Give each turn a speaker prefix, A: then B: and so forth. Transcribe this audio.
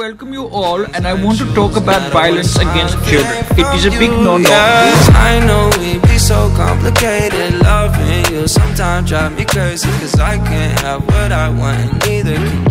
A: Welcome you all, and I want to talk about violence against children. It is a big no-no.
B: I know we be so complicated. Loving you sometimes drive me crazy, 'cause I can't have what I want and neither can